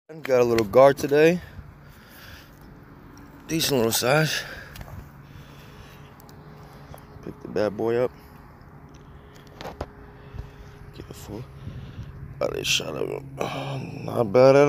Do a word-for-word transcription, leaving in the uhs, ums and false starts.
Got a little guard today. Decent little size. Pick the bad boy up. Get a full body shot of him. Not bad at all.